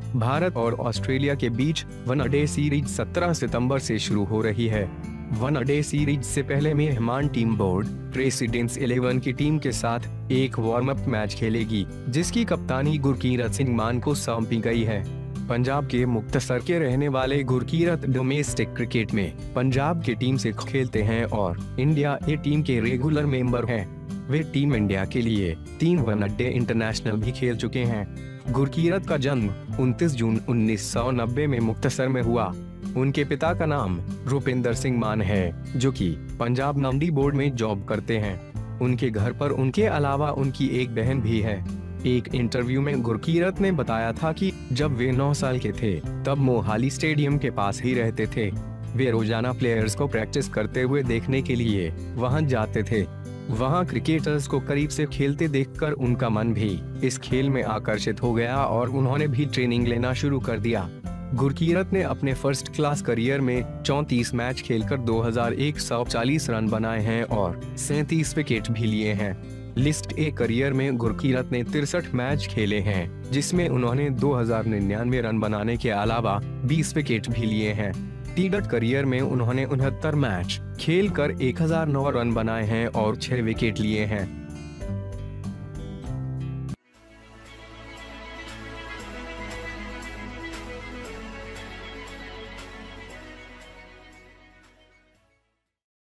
भारत और ऑस्ट्रेलिया के बीच one day series 17 सितंबर से शुरू हो रही है। वनडे सीरीज से पहले मेहमान टीम बोर्ड प्रेसिडेंट्स 11 की टीम के साथ एक वार्म अप मैच खेलेगी, जिसकी कप्तानी गुरकीरत सिंह मान को सौंपी गई है। पंजाब के मुक्तसर के रहने वाले गुरकीरत डोमेस्टिक क्रिकेट में पंजाब की टीम से खेलते हैं और इंडिया ए टीम के रेगुलर मेंबर हैं। वे टीम इंडिया के लिए 3 वनडे इंटरनेशनल भी खेल चुके हैं। गुरकीरत का जन्म 29 जून 1990 में मुक्तसर में हुआ। उनके पिता का नाम रुपिंदर सिंह मान है, जो कि पंजाब मंडी बोर्ड में जॉब करते हैं। उनके घर पर उनके अलावा उनकी एक बहन भी है। एक इंटरव्यू में गुरकीरत ने बताया था कि जब वे 9 साल के थे तब मोहाली स्टेडियम के पास ही रहते थे। वे रोजाना प्लेयर्स को प्रैक्टिस करते हुए देखने के लिए वहां जाते थे। वहां क्रिकेटर्स को करीब से खेलते देखकर उनका मन भी इस खेल में आकर्षित हो गया और उन्होंने भी ट्रेनिंग लेना शुरू कर दिया। गुरकीरत ने अपने फर्स्ट क्लास करियर में 34 मैच खेलकर 2140 रन बनाए हैं और 37 विकेट भी लिए हैं। लिस्ट ए करियर में गुरकीरत ने 63 मैच खेले हैं, जिसमें उन्होंने 2099 रन बनाने के अलावा 20 विकेट भी लिए हैं। टी-20 करियर में उन्होंने 69 मैच खेलकर 1009 रन बनाए हैं और 6 विकेट लिए हैं।